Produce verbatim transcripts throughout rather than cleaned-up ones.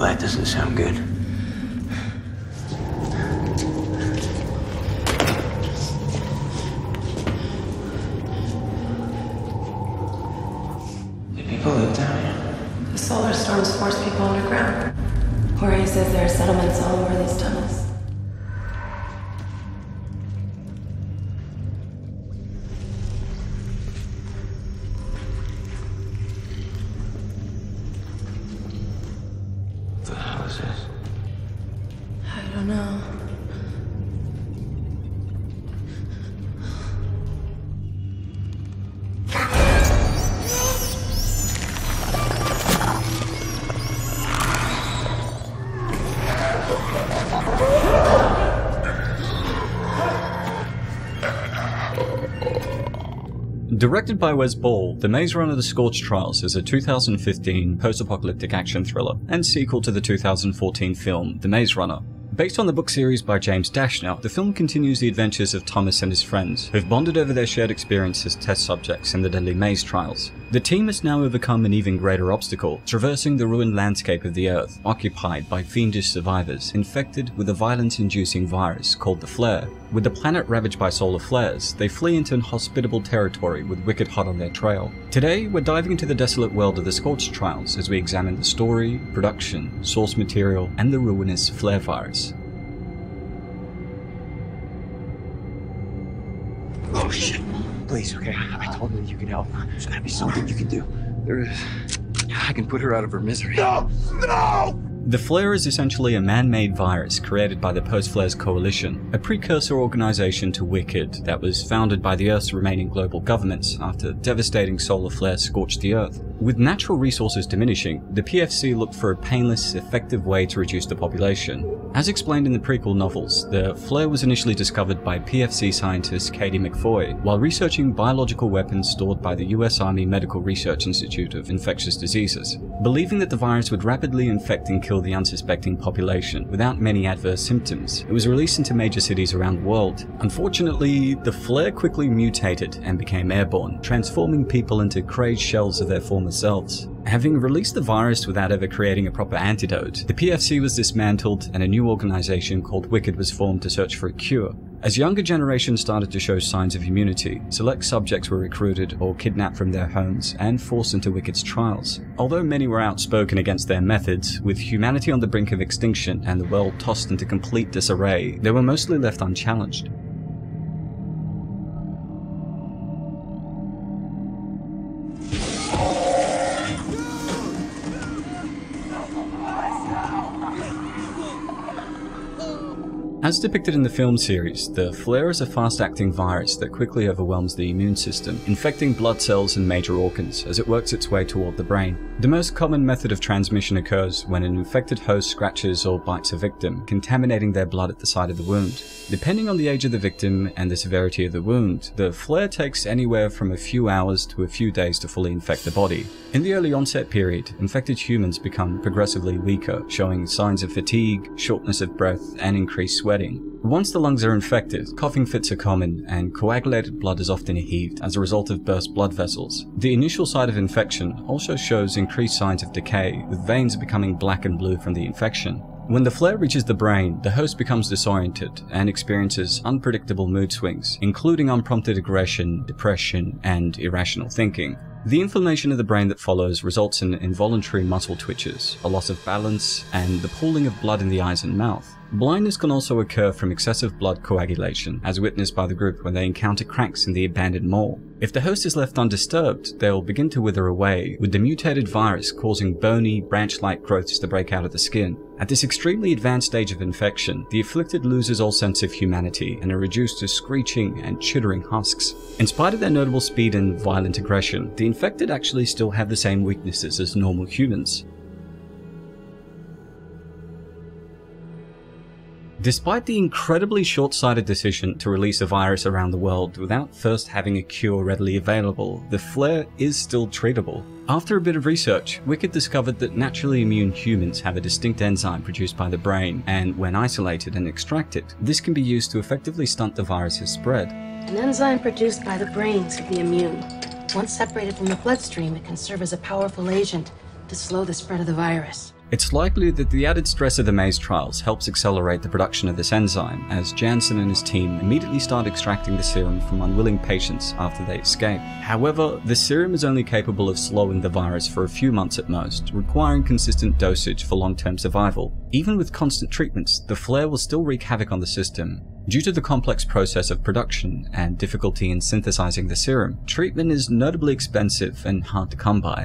Well, that doesn't sound good. Do people live down here? The solar storms force people underground. Jorge says there are settlements all over these tunnels. What the hell is this? I don't know. Directed by Wes Ball, The Maze Runner: The Scorch Trials is a two thousand fifteen post-apocalyptic action thriller and sequel to the two thousand fourteen film The Maze Runner. Based on the book series by James Dashner, the film continues the adventures of Thomas and his friends, who've bonded over their shared experience as test subjects in the deadly maze trials. The team has now overcome an even greater obstacle, traversing the ruined landscape of the Earth, occupied by fiendish survivors infected with a violence-inducing virus called the Flare. With the planet ravaged by solar flares, they flee into inhospitable territory with WICKD hot on their trail. Today, we're diving into the desolate world of the Scorch Trials as we examine the story, production, source material, and the ruinous Flare virus. Oh shit. Please, okay? I told her that you could help. There's gotta be something you can do. There is. I can put her out of her misery. No! No! The Flare is essentially a man-made virus created by the Post-Flares Coalition, a precursor organization to WICKD that was founded by the Earth's remaining global governments after devastating solar flares scorched the Earth. With natural resources diminishing, the P F C looked for a painless, effective way to reduce the population. As explained in the prequel novels, the Flare was initially discovered by P F C scientist Katie McFoy while researching biological weapons stored by the U S Army Medical Research Institute of Infectious Diseases. Believing that the virus would rapidly infect and kill the unsuspecting population without many adverse symptoms, it was released into major cities around the world. Unfortunately, the Flare quickly mutated and became airborne, transforming people into crazed shells of their former selves. Having released the virus without ever creating a proper antidote, the P F C was dismantled and a new organization called WICKD was formed to search for a cure. As younger generations started to show signs of immunity, select subjects were recruited or kidnapped from their homes and forced into WICKD's trials. Although many were outspoken against their methods, with humanity on the brink of extinction and the world tossed into complete disarray, they were mostly left unchallenged. As depicted in the film series, the Flare is a fast-acting virus that quickly overwhelms the immune system, infecting blood cells and major organs as it works its way toward the brain. The most common method of transmission occurs when an infected host scratches or bites a victim, contaminating their blood at the site of the wound. Depending on the age of the victim and the severity of the wound, the Flare takes anywhere from a few hours to a few days to fully infect the body. In the early onset period, infected humans become progressively weaker, showing signs of fatigue, shortness of breath, and increased sweating. Once the lungs are infected, coughing fits are common, and coagulated blood is often heaved as a result of burst blood vessels. The initial site of infection also shows increased signs of decay, with veins becoming black and blue from the infection. When the Flare reaches the brain, the host becomes disoriented and experiences unpredictable mood swings, including unprompted aggression, depression, and irrational thinking. The inflammation of the brain that follows results in involuntary muscle twitches, a loss of balance, and the pooling of blood in the eyes and mouth. Blindness can also occur from excessive blood coagulation, as witnessed by the group when they encounter cracks in the abandoned mall. If the host is left undisturbed, they will begin to wither away, with the mutated virus causing bony, branch-like growths to break out of the skin. At this extremely advanced stage of infection, the afflicted loses all sense of humanity and are reduced to screeching and chittering husks. In spite of their notable speed and violent aggression, the infected actually still have the same weaknesses as normal humans. Despite the incredibly short-sighted decision to release a virus around the world without first having a cure readily available, the Flare is still treatable. After a bit of research, WICKD discovered that naturally immune humans have a distinct enzyme produced by the brain, and when isolated and extracted, this can be used to effectively stunt the virus's spread. An enzyme produced by the brains of the immune. Once separated from the bloodstream, it can serve as a powerful agent to slow the spread of the virus. It's likely that the added stress of the maze trials helps accelerate the production of this enzyme, as Jansen and his team immediately start extracting the serum from unwilling patients after they escape. However, the serum is only capable of slowing the virus for a few months at most, requiring consistent dosage for long-term survival. Even with constant treatments, the flare will still wreak havoc on the system. Due to the complex process of production and difficulty in synthesizing the serum, treatment is notably expensive and hard to come by.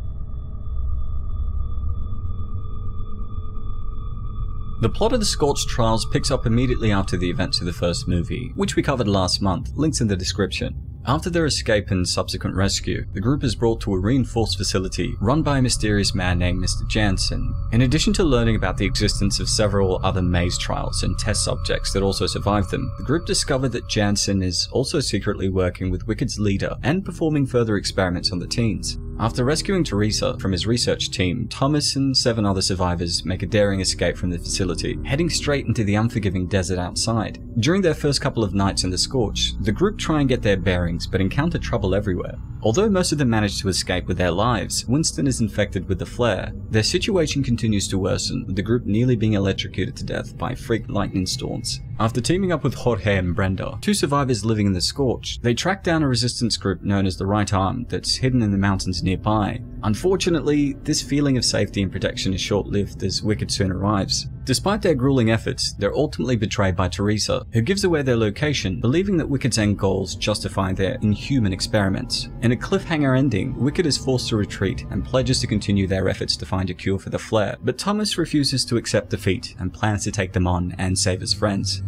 The plot of the Scorch Trials picks up immediately after the events of the first movie, which we covered last month, links in the description. After their escape and subsequent rescue, the group is brought to a reinforced facility run by a mysterious man named Mister Jansen. In addition to learning about the existence of several other maze trials and test subjects that also survived them, the group discover that Jansen is also secretly working with WICKD's leader and performing further experiments on the teens. After rescuing Teresa from his research team, Thomas and seven other survivors make a daring escape from the facility, heading straight into the unforgiving desert outside. During their first couple of nights in the Scorch, the group try and get their bearings but encounter trouble everywhere. Although most of them manage to escape with their lives, Winston is infected with the flare. Their situation continues to worsen, with the group nearly being electrocuted to death by freak lightning storms. After teaming up with Jorge and Brenda, two survivors living in the Scorch, they track down a resistance group known as the Right Arm that's hidden in the mountains nearby. Unfortunately, this feeling of safety and protection is short-lived as WICKD soon arrives. Despite their grueling efforts, they're ultimately betrayed by Teresa, who gives away their location, believing that WICKD's end goals justify their inhuman experiments. In a cliffhanger ending, WICKD is forced to retreat and pledges to continue their efforts to find a cure for the flare, but Thomas refuses to accept defeat and plans to take them on and save his friends.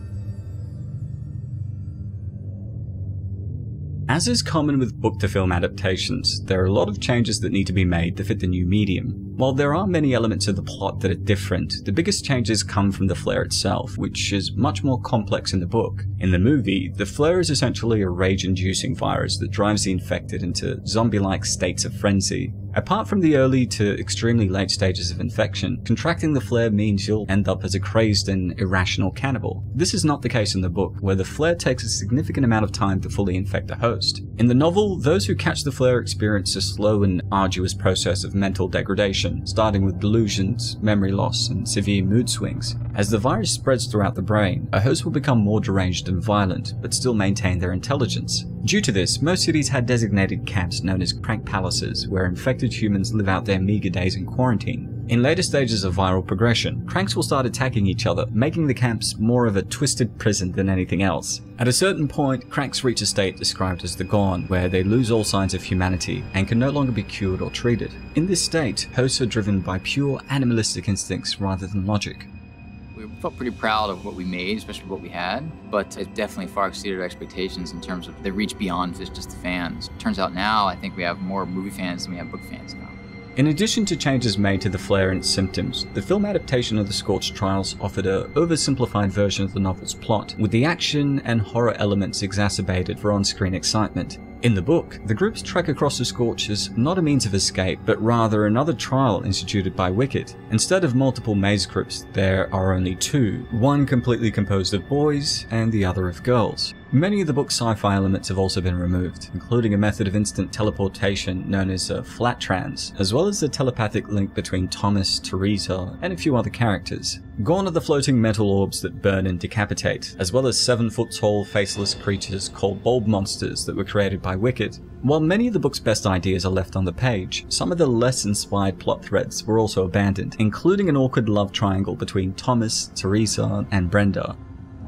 As is common with book-to-film adaptations, there are a lot of changes that need to be made to fit the new medium. While there are many elements of the plot that are different, the biggest changes come from the flare itself, which is much more complex in the book. In the movie, the flare is essentially a rage-inducing virus that drives the infected into zombie-like states of frenzy. Apart from the early to extremely late stages of infection, contracting the flare means you'll end up as a crazed and irrational cannibal. This is not the case in the book, where the flare takes a significant amount of time to fully infect a host. In the novel, those who catch the flare experience a slow and arduous process of mental degradation, starting with delusions, memory loss, and severe mood swings. As the virus spreads throughout the brain, a host will become more deranged and violent, but still maintain their intelligence. Due to this, most cities had designated camps known as crank palaces, where infected humans live out their meager days in quarantine. In later stages of viral progression, cranks will start attacking each other, making the camps more of a twisted prison than anything else. At a certain point, cranks reach a state described as the Gone, where they lose all signs of humanity and can no longer be cured or treated. In this state, hosts are driven by pure animalistic instincts rather than logic. We felt pretty proud of what we made, especially what we had, but it definitely far exceeded our expectations in terms of the reach beyond just the fans. Turns out now, I think we have more movie fans than we have book fans now. In addition to changes made to the flare and its symptoms, the film adaptation of the Scorch Trials offered a oversimplified version of the novel's plot, with the action and horror elements exacerbated for on-screen excitement. In the book, the group's trek across the Scorch is not a means of escape, but rather another trial instituted by WICKD. Instead of multiple maze groups, there are only two, one completely composed of boys and the other of girls. Many of the book's sci-fi elements have also been removed, including a method of instant teleportation known as a flat trans, as well as the telepathic link between Thomas, Teresa, and a few other characters. Gone are the floating metal orbs that burn and decapitate, as well as seven-foot-tall, faceless creatures called bulb monsters that were created by WICKD. While many of the book's best ideas are left on the page, some of the less inspired plot threads were also abandoned, including an awkward love triangle between Thomas, Teresa, and Brenda.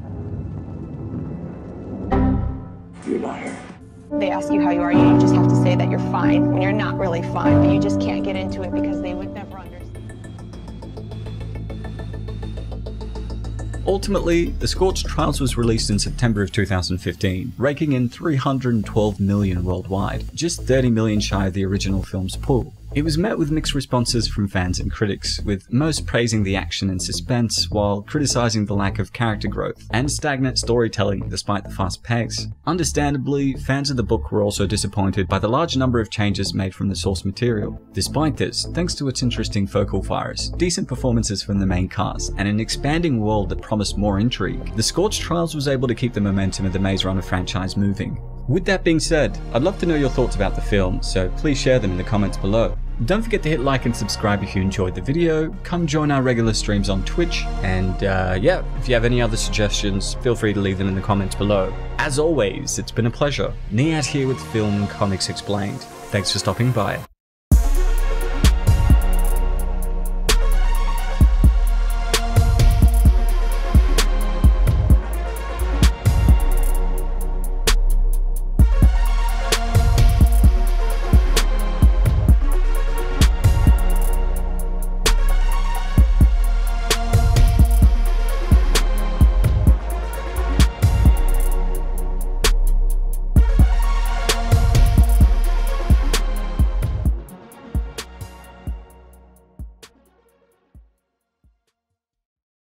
You're not her. They ask you how you are, you just have to say that you're fine when you're not really fine, but you just can't get into it because they would never understand. Ultimately, The Scorch Trials was released in September of two thousand fifteen, raking in three hundred twelve million worldwide, just thirty million shy of the original film's pool. It was met with mixed responses from fans and critics, with most praising the action and suspense while criticizing the lack of character growth and stagnant storytelling despite the fast pace. Understandably, fans of the book were also disappointed by the large number of changes made from the source material. Despite this, thanks to its interesting focal virus, decent performances from the main cast, and an expanding world that promised more intrigue, The Scorch Trials was able to keep the momentum of the Maze Runner franchise moving. With that being said, I'd love to know your thoughts about the film, so please share them in the comments below. Don't forget to hit like and subscribe if you enjoyed the video, come join our regular streams on Twitch, and uh, yeah, if you have any other suggestions, feel free to leave them in the comments below. As always, it's been a pleasure. Niyat here with Film and Comics Explained. Thanks for stopping by.